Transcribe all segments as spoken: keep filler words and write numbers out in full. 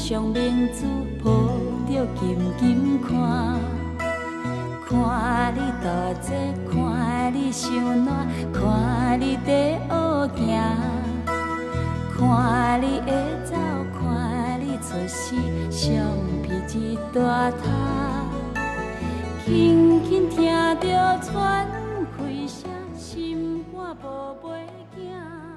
上明珠抱着紧紧看，看你大姐，看你伤暖，看你在学行，看你会走，看你出世，橡皮一大摊，轻轻听着喘气声，心肝无袂惊。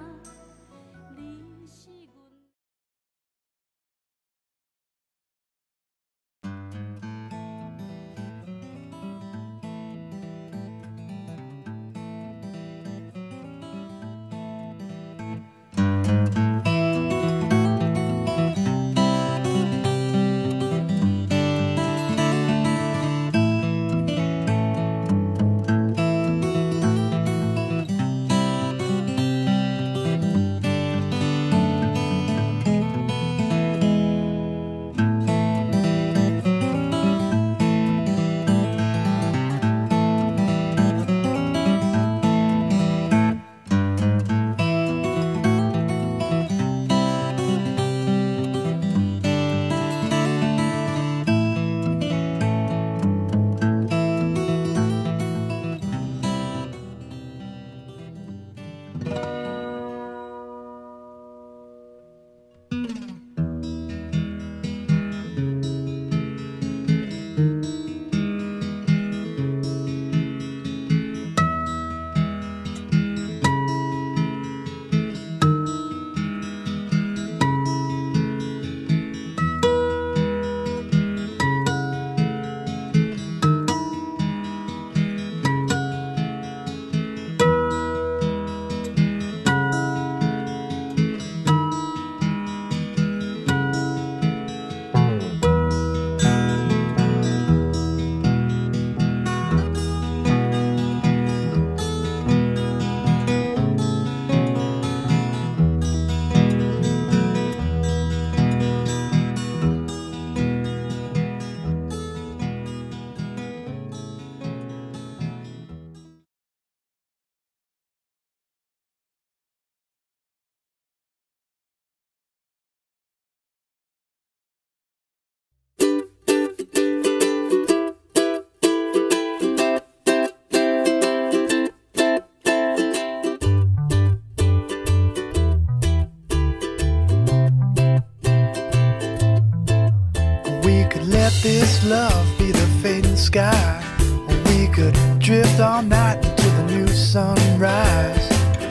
This love be the fading sky, or we could drift all night until the new sunrise.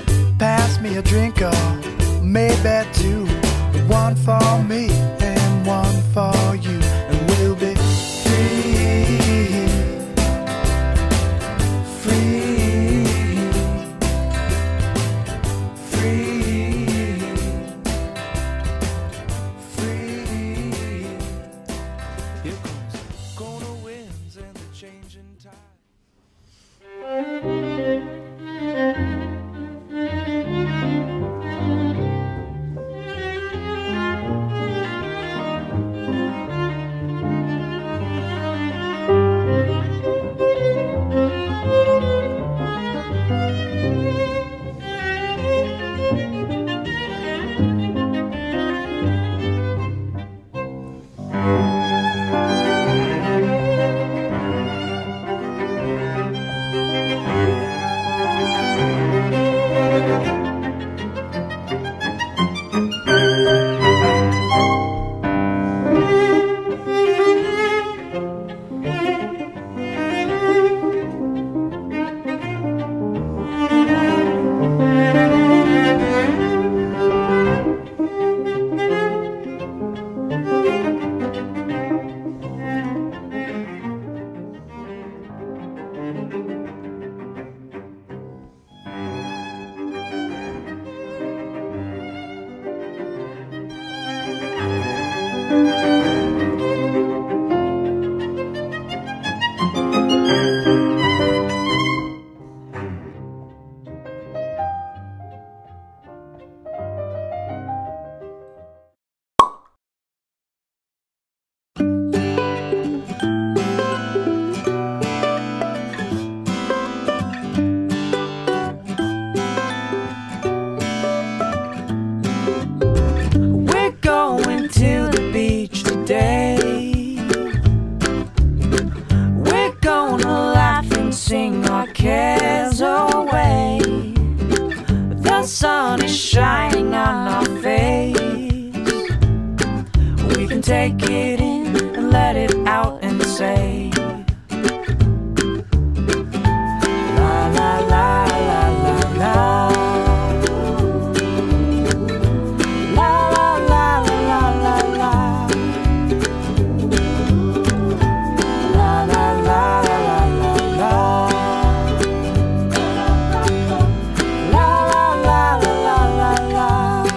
Pass me a drink or maybe two, one for me and one for you, and we'll be free, free, free, free. Here comes gonna winds and the changing tide. cares away. The sun is shining on our face. We can take it in and let it out and say la la la la la la. La la la la la la la. La la la la la la la. La la la la la la la.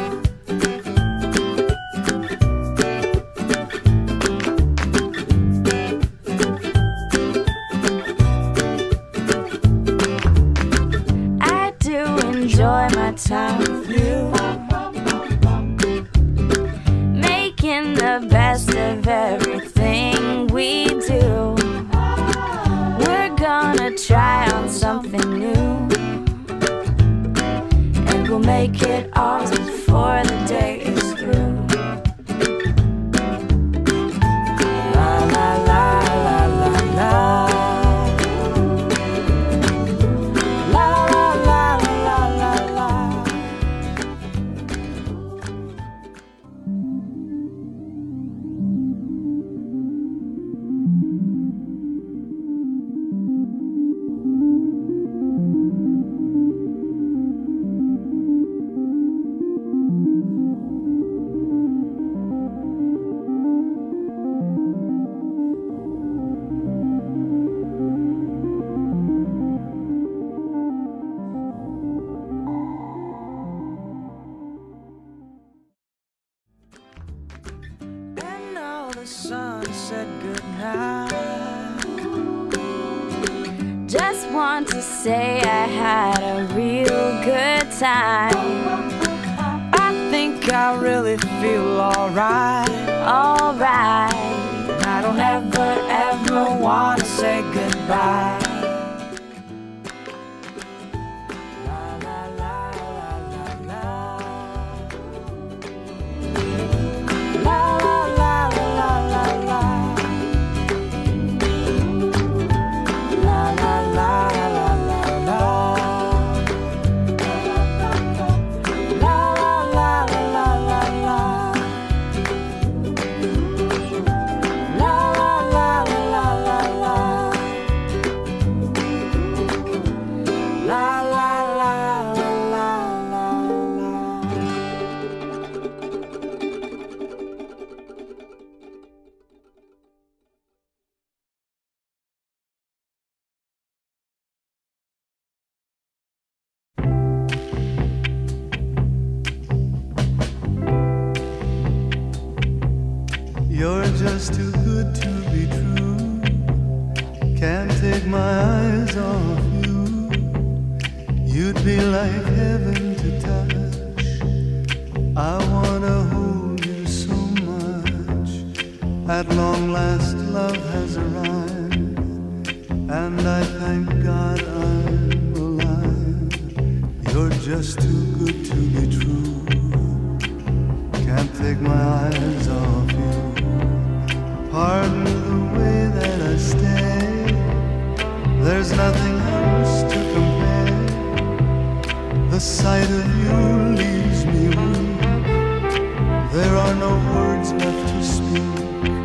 I do enjoy my time with you, making the best of everything we do. We're gonna try on something new, and we'll make it ours before the day is through. La la la la la la. La la la la la la. And now the sun said goodnight. Just want to say I had a real good time. I think I really feel alright, alright. And I don't ever, ever want to say goodbye. La la la la la la. La la la la la la la. La la la la la la la. La la la la la la la. La la la la la la la. La la la la la la. You're just too good to be true. Can't take my eyes off you. You'd be like heaven to touch. I wanna hold you so much. At long last love has arrived, and I thank God I'm alive. You're just too good to be true. Can't take my eyes off you. Pardon the way that I stay. There's nothing else to compare. The sight of you leaves me weak. There are no words left to speak.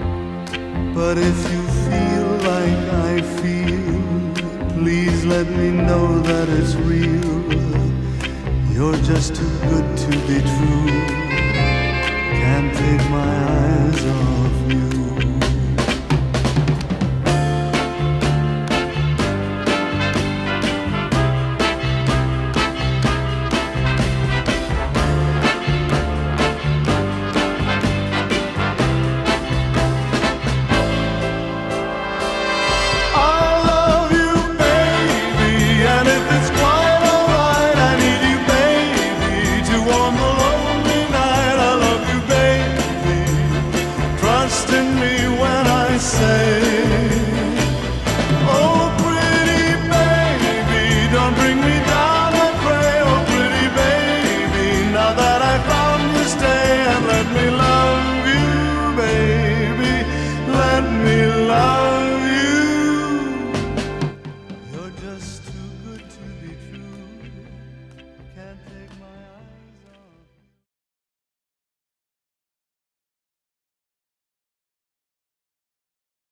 But if you feel like I feel, please let me know that it's real. You're just too good to be true. Can't take my eyes off you. Let me love